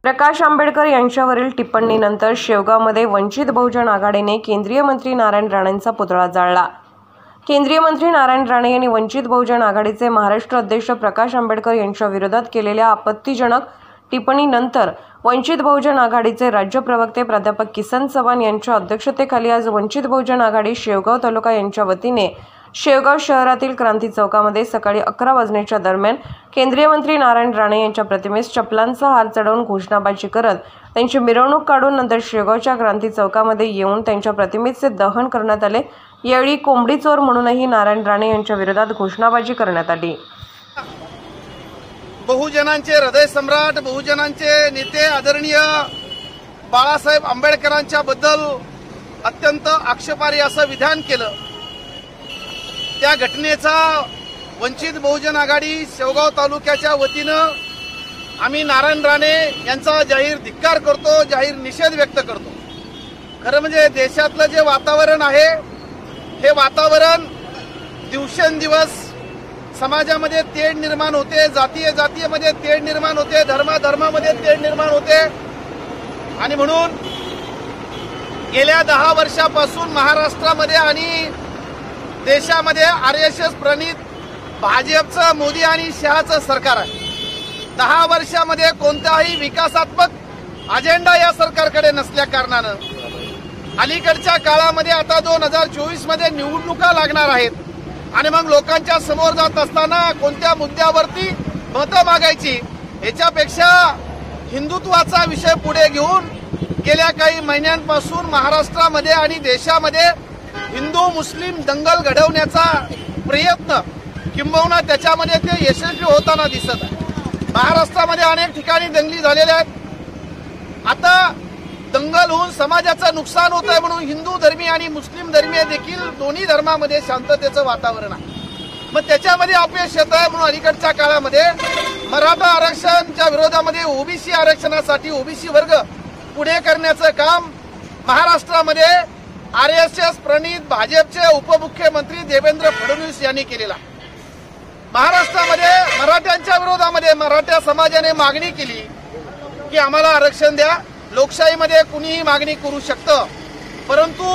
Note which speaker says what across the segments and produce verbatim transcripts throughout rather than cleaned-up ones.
Speaker 1: प्रकाश आंबेडकर यांच्यावरील टिप्पणीनंतर शेवगावमध्ये वंचित बहुजन आघाडीने केंद्रीय मंत्री नारायण राणेंचा पुतळा जाळला। केंद्रीय मंत्री नारायण राणे यांनी वंचित बहुजन आघाडीचे महाराष्ट्र अध्यक्ष प्रकाश आंबेडकर यांच्या विरोधात केलेल्या आपत्तीजनक टिप्पणीनंतर वंचित बहुजन आघाडीचे राज्य प्रवक्ते प्राध्यापक किसन चव्हाण यांच्या अध्यक्षतेखाली आज वंचित बहुजन आघाडी शेवगाव तालुका यांच्या वतीने शेवगाव शहरातील क्रांती चौकामध्ये सकाळी अकरा वाजण्याच्या दरम्यान केंद्रीय मंत्री नारायण राणे यांच्या प्रतिमेस चपलांचा हार चढवून घोषणाबाजी करत त्यांची मिरवणूक काढून नंतर शेवगावच्या क्रांती चौकामध्ये येऊन त्यांच्या प्रतिमेचे दहन करण्यात आले। यावेळी कोंबडी चोर म्हणूनही नारायण राणे यांच्या विरोधात घोषणाबाजी करण्यात आली।
Speaker 2: बहुजनांचे हृदय सम्राट, बहुजनांचे नेते आदरणीय बाळासाहेब आंबेडकरांच्या बद्दल अत्यंत आक्षेपार्ह असं विधान केलं। त्या घटनेचा वंचित बहुजन आघाडी शेवगाव तालुक्याच्या वतीनं आम्ही नारायण राणे यांचा जाहीर धिक्कार करतो, जाहीर निषेध व्यक्त करतो। खरं म्हणजे देशातलं जे वातावरण आहे हे वातावरण दिवसेंदिवस समाजामध्ये तेढ निर्माण होते, जातीय जातीयमध्ये तेढ निर्माण होते, धर्मा धर्मामध्ये तेढ निर्माण होते आणि म्हणून गेल्या दहा वर्षापासून महाराष्ट्रामध्ये आणि देशामध्ये आर एस एस प्रणित भाजपचं मोदी आणि शहाचं सरकार आहे। दहा वर्षामध्ये कोणताही विकासात्मक अजेंडा या सरकारकडे नसल्या कारणानं अलीकडच्या काळामध्ये आता दोन हजार चोवीस मध्ये निवडणुका लागणार आहेत आणि मग लोकांच्या समोर जात असताना कोणत्या मुद्द्यावरती मतं मागायची याच्यापेक्षा हिंदुत्वाचा विषय पुढे घेऊन गेल्या काही महिन्यांपासून महाराष्ट्रामध्ये आणि देशामध्ये हिंदू मुस्लिम दंगल घडवण्याचा प्रयत्न किंबहुना त्याच्यामध्ये ते यशस्वी होताना दिसत आहे। महाराष्ट्रामध्ये अनेक ठिकाणी दंगली झालेल्या आहेत। आता दंगल होऊन समाजाचं नुकसान होत आहे म्हणून हिंदू धर्मीय आणि मुस्लिम धर्मीय देखील दोन्ही धर्मामध्ये शांततेचं वातावरण आहे। मग त्याच्यामध्ये अपयश येत आहे म्हणून अलीकडच्या काळामध्ये मराठा आरक्षणाच्या विरोधामध्ये ओबीसी आरक्षणासाठी ओबीसी वर्ग पुढे करण्याचं काम महाराष्ट्रामध्ये आर एस एस प्रणित भाजपचे उपमुख्यमंत्री देवेंद्र फडणवीस यांनी केलेला। महाराष्ट्रामध्ये मराठ्यांच्या विरोधामध्ये मराठा समाजाने मागणी केली की आम्हाला आरक्षण द्या। लोकशाहीमध्ये कुणीही मागणी करू शकतं, परंतु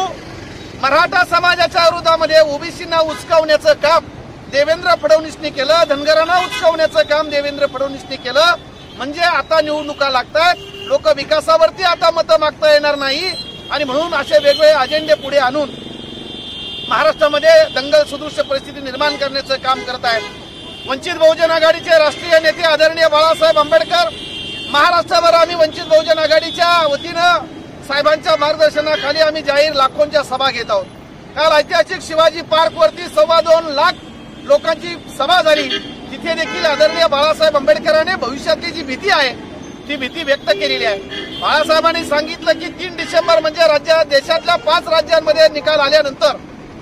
Speaker 2: मराठा समाजाच्या विरोधामध्ये ओबीसींना उचकावण्याचं काम देवेंद्र फडणवीसनी केलं, धनगरांना उचकावण्याचं काम देवेंद्र फडणवीसनी केलं। म्हणजे आता निवडणुका लागतात, लोक विकासावरती आता मतं मागता येणार नाही आणि म्हणून असे वेगवेगळे अजेंडे पुढे आणून महाराष्ट्रामध्ये दंगल सदृश परिस्थिती निर्माण करण्याचं काम करत आहेत। वंचित बहुजन आघाडीचे राष्ट्रीय नेते आदरणीय बाळासाहेब आंबेडकर, महाराष्ट्रभर आम्ही वंचित बहुजन आघाडीच्या वतीनं साहेबांच्या मार्गदर्शनाखाली आम्ही जाहीर लाखोंच्या सभा घेत आहोत। काल ऐतिहासिक शिवाजी पार्कवरती सव्वा दोन लाख लोकांची सभा झाली, तिथे देखील आदरणीय बाळासाहेब आंबेडकरांनी भविष्यातली जी भीती आहे ती भीती व्यक्त केलेली आहे। बाळासाहेबांनी सांगितलं की तीन डिसेंबर म्हणजे राज्य देशातल्या पाच राज्यांमध्ये निकाल आल्यानंतर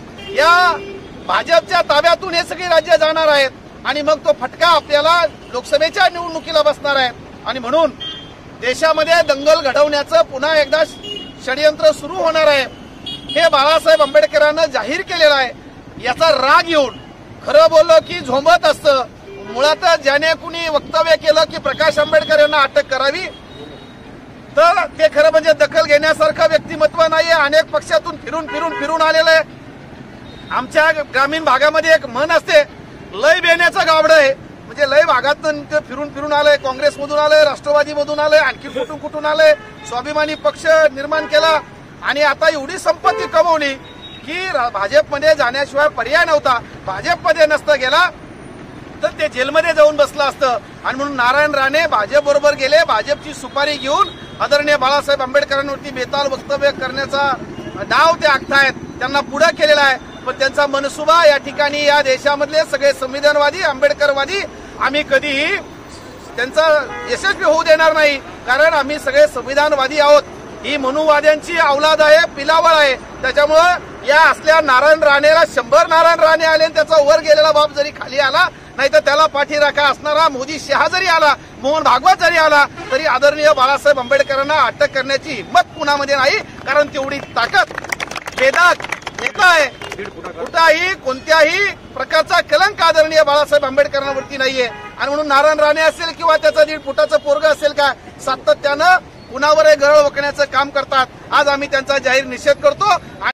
Speaker 2: या भाजपच्या ताब्यातून हे सगळे राज्य जाणार आहेत आणि मग तो फटका आपल्याला लोकसभेच्या निवडणुकीला बसणार आहे आणि म्हणून देशामध्ये दंगल घडवण्याचं पुन्हा एकदा षडयंत्र सुरू होणार आहे हे बाळासाहेब आंबेडकरांना जाहीर केलेलं आहे। याचा राग येऊन खरं बोललं की झोंबत असतं। मुळातच ज्याने कुणी वक्तव्य केलं की प्रकाश आंबेडकर यांना अटक करावी तर ते खरं म्हणजे दखल घेण्यासारखं व्यक्तिमत्व नाहीये। अनेक पक्षातून फिरून फिरून फिरून आलेलं आहे। आमच्या ग्रामीण भागामध्ये एक म्हण असते, लय बेण्याचं गावडं आहे, म्हणजे लय भागातून ते फिरून फिरून आलंय, काँग्रेसमधून आलंय, राष्ट्रवादीमधून आलंय, आणखी कुठून कुठून आलंय, स्वाभिमानी पक्ष निर्माण केला आणि आता एवढी संपत्ती कमवली की भाजपमध्ये जाण्याशिवाय पर्याय नव्हता। भाजपमध्ये नसतं गेला तर ते जेलमध्ये जाऊन बसलं असतं आणि म्हणून नारायण राणे भाजप बरोबर गेले। भाजपची सुपारी घेऊन आदरणीय बाळासाहेब आंबेडकरांवरती बेताल वक्तव्य करण्याचा डाव ते आखतायत, त्यांना पुढे केलेला आहे। पण त्यांचा मनसुबा या ठिकाणी या देशामधले सगळे संविधानवादी आंबेडकरवादी आम्ही कधीही त्यांचा यशस्वी होऊ देणार नाही, कारण आम्ही सगळे संविधानवादी आहोत। ही मनुवाद्यांची अवलाद आहे, पिलावळ आहे। त्याच्यामुळं या असल्या नारायण राणेला शंभर नारायण राणे आले आणि त्याचा वर गेलेला बाप जरी खाली आला नाही तर त्याला पाठीराखा असणारा मोदी शहा जरी आला, मोहन भागवत जरी आला तरी आदरणीय बाळासाहेब आंबेडकरांना अटक करण्याची हिंमत कुणामध्ये नाही, कारण तेवढी ताकद वेदात सांगितलं आहे कुठलाही कोणत्याही प्रकारचा कलंक आदरणीय बाळासाहेब आंबेडकरांवरती नाहीये आणि म्हणून नारायण राणे असेल किंवा त्याचा दीड फुटाचं पोरग असेल का सातत्यानं कुणावरही गरळ ओकण्याचं काम करतात. आज आम्ही त्यांचा जाहीर निषेध करतो.